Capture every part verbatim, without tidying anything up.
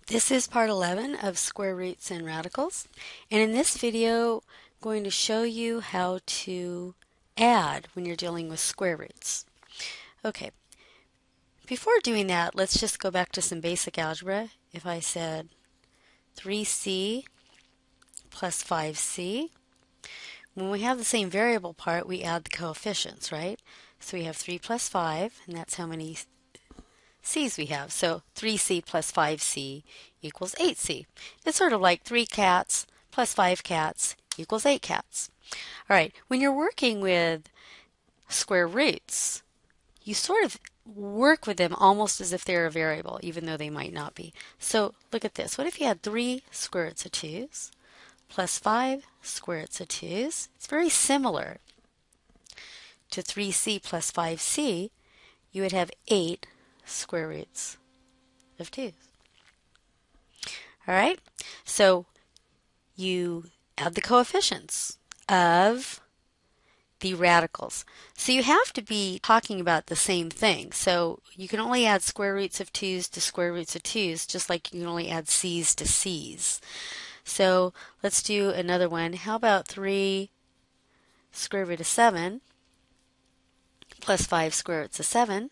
This is part eleven of square roots and radicals, and in this video I'm going to show you how to add when you're dealing with square roots. Okay, before doing that, let's just go back to some basic algebra. If I said three c plus five c, when we have the same variable part, we add the coefficients, right? So we have three plus five, and that's how many c's we have. So three c plus five c equals eight c. It's sort of like three cats plus five cats equals eight cats. All right, when you're working with square roots, you sort of work with them almost as if they're a variable, even though they might not be. So look at this. What if you had three square roots of twos plus five square roots of twos? It's very similar to three c plus five c. You would have eight square roots of twos. All right, so you add the coefficients of the radicals. So you have to be talking about the same thing. So you can only add square roots of twos to square roots of twos, just like you can only add c's to c's. So let's do another one. How about three square root of seven plus five square roots of seven?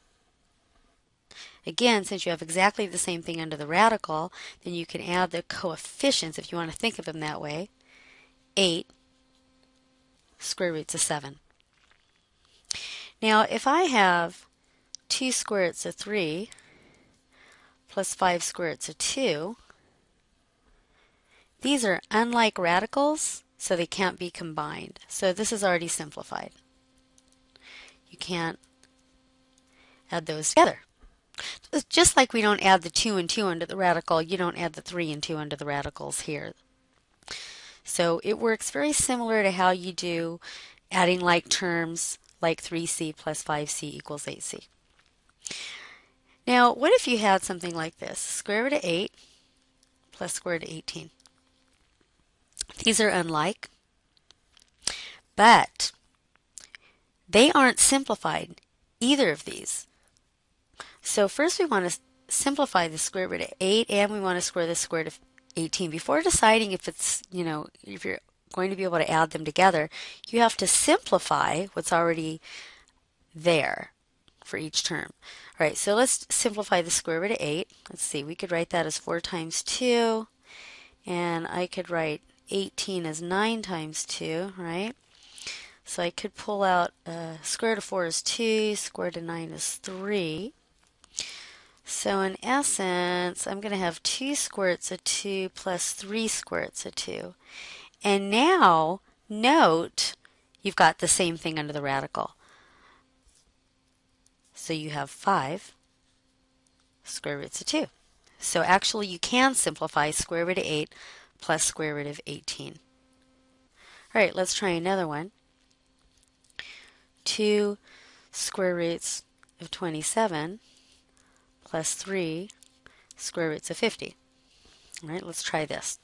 Again, since you have exactly the same thing under the radical, then you can add the coefficients, if you want to think of them that way. eight square roots of seven. Now, if I have two square roots of three plus five square roots of two, these are unlike radicals, so they can't be combined. So this is already simplified. You can't add those together. Just like we don't add the two and two under the radical, you don't add the three and two under the radicals here. So it works very similar to how you do adding like terms like three c plus five c equals eight c. Now, what if you had something like this? Square root of eight plus square root of eighteen. These are unlike, but they aren't simplified, either of these. So first we want to simplify the square root of eight, and we want to square the square root of eighteen. Before deciding if it's, you know, if you're going to be able to add them together, you have to simplify what's already there for each term. All right, so let's simplify the square root of eight. Let's see, we could write that as four times two, and I could write eighteen as nine times two, right? So I could pull out uh, square root of four is two, square root of nine is three. So in essence, I'm going to have two square roots of two plus three square roots of two. And now, note, you've got the same thing under the radical. So you have five square roots of two. So actually you can simplify square root of eight plus square root of eighteen. All right, let's try another one. two square roots of twenty-seven plus three square roots of fifty. All right, let's try this.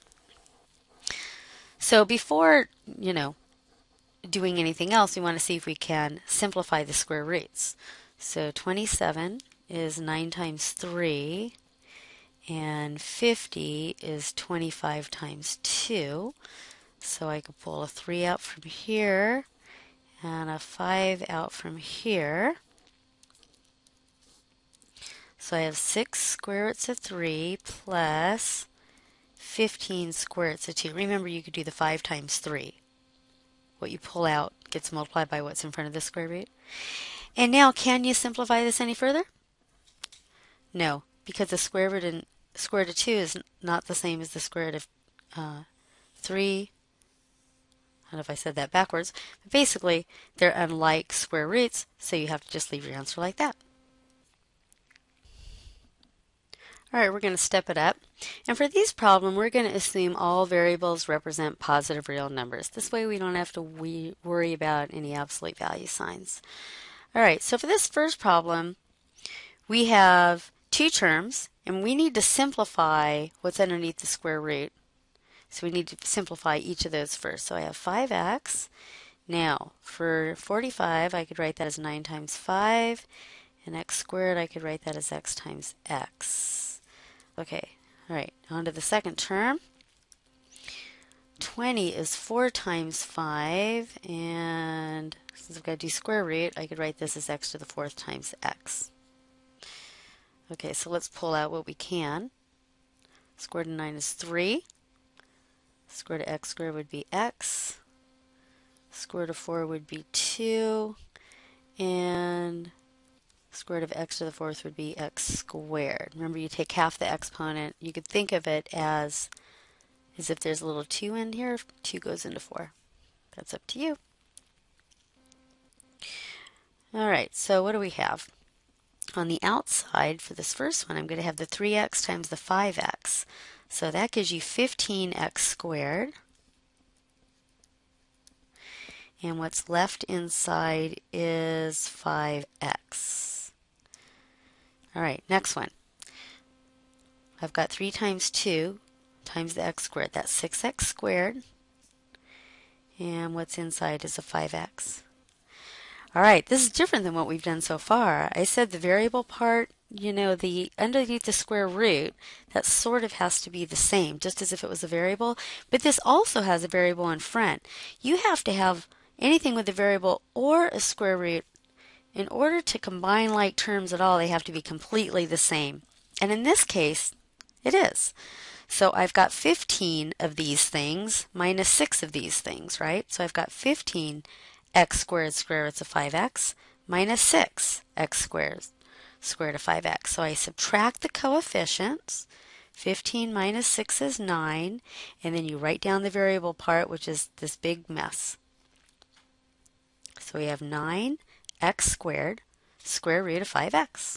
So before, you know, doing anything else, we want to see if we can simplify the square roots. So twenty-seven is nine times three, and fifty is twenty-five times two. So I could pull a three out from here and a five out from here. So I have six square roots of three plus fifteen square roots of two. Remember, you could do the five times three. What you pull out gets multiplied by what's in front of the square root. And now, can you simplify this any further? No, because the square root in square root of two is not the same as the square root of uh, three. I don't know if I said that backwards. But basically, they're unlike square roots, so you have to just leave your answer like that. All right, we're going to step it up. And for this problem, we're going to assume all variables represent positive real numbers. This way we don't have to we worry about any absolute value signs. All right, so for this first problem, we have two terms, and we need to simplify what's underneath the square root. So we need to simplify each of those first. So I have five x. Now, for forty-five, I could write that as nine times five, and x squared, I could write that as x times x. Okay, All right, on to the second term. twenty is four times five, and since I've got to do square root, I could write this as x to the fourth times x. Okay, so let's pull out what we can. Square root of nine is three. Square root of x squared would be x. Square root of four would be two. And square root of x to the fourth would be x squared. Remember, you take half the exponent. You could think of it as, as if there's a little two in here. two goes into four. That's up to you. All right, so what do we have? On the outside, for this first one, I'm going to have the three x times the five x. So that gives you fifteen x squared. And what's left inside is five x. All right, next one. I've got three times two times the x squared. That's six x squared. And what's inside is a five x. All right, this is different than what we've done so far. I said the variable part, you know, the underneath the square root, that sort of has to be the same, just as if it was a variable. But this also has a variable in front. You have to have anything with a variable or a square root. In order to combine like terms at all, they have to be completely the same. And in this case, it is. So I've got fifteen of these things minus six of these things, right? So I've got fifteen x squared square root of five x minus six x squared square root of five x. So I subtract the coefficients. fifteen minus six is nine. And then you write down the variable part, which is this big mess. So we have nine x squared square root of five x.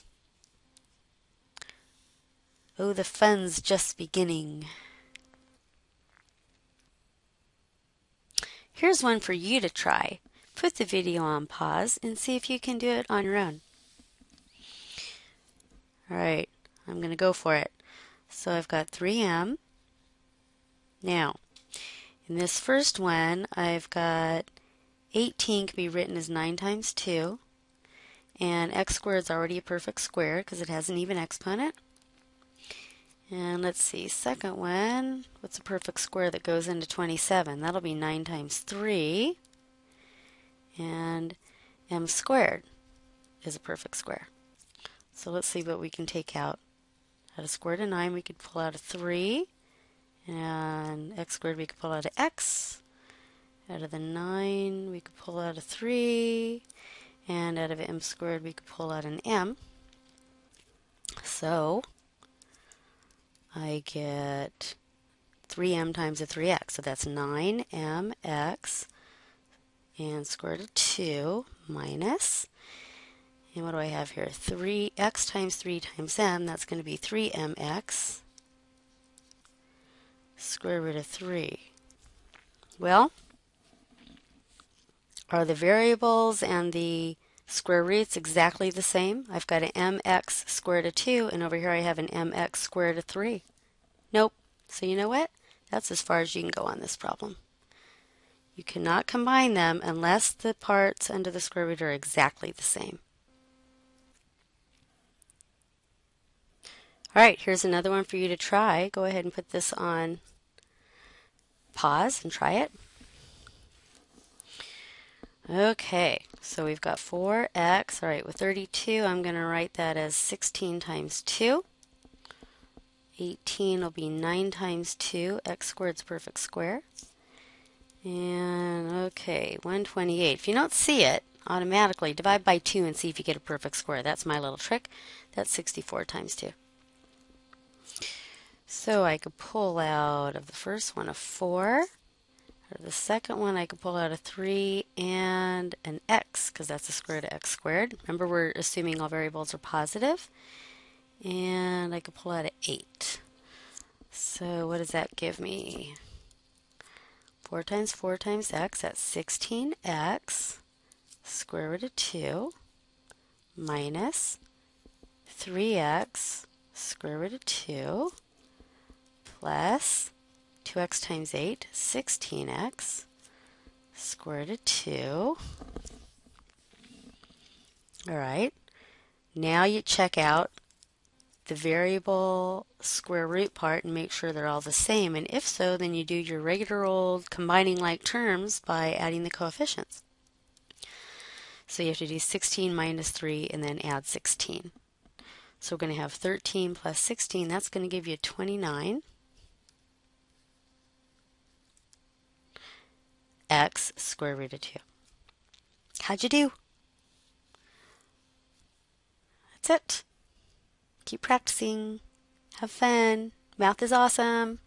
Oh, the fun's just beginning. Here's one for you to try. Put the video on pause and see if you can do it on your own. All right, I'm going to go for it. So I've got three m. Now, in this first one, I've got eighteen can be written as nine times two. And x squared is already a perfect square because it has an even exponent. And let's see, second one, what's a perfect square that goes into twenty-seven? That'll be nine times three. And m squared is a perfect square. So let's see what we can take out. Out of square root of nine, we could pull out a three. And x squared, we could pull out an x. Out of the nine, we could pull out a three. And out of m squared, we could pull out an m. So I get three m times a three x. So that's nine m x and square root of two minus, and what do I have here? three x times three times m. That's going to be three m x square root of three. Well, are the variables and the square roots exactly the same? I've got an mx square root of two, and over here I have an mx square root of three. Nope. So you know what? That's as far as you can go on this problem. You cannot combine them unless the parts under the square root are exactly the same. All right, here's another one for you to try. Go ahead and put this on pause and try it. Okay, so we've got four x. All right, with thirty-two, I'm going to write that as sixteen times two. eighteen will be nine times two. X squared is perfect square. And okay, one hundred twenty-eight. If you don't see it, automatically divide by two and see if you get a perfect square. That's my little trick. That's sixty-four times two. So I could pull out of the first one a four. Out of the second one, I could pull out a three and an x, because that's the square root of x squared. Remember, we're assuming all variables are positive. And I could pull out an eight. So what does that give me? four times four times x, that's sixteen x square root of two minus three x square root of two plus two x times eight, sixteen x square root of two. All right, now you check out the variable square root part and make sure they're all the same. And if so, then you do your regular old combining like terms by adding the coefficients. So you have to do sixteen minus three and then add sixteen. So we're going to have thirteen plus sixteen. That's going to give you twenty-nine. X square root of two. How'd you do? That's it. Keep practicing. Have fun. Math is awesome.